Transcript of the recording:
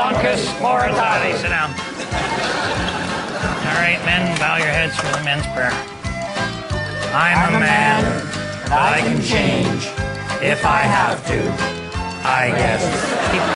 Donkus Moritati. Sit down. All right, men, bow your heads for the men's prayer. I'm a man, and I can change if I have to, I guess.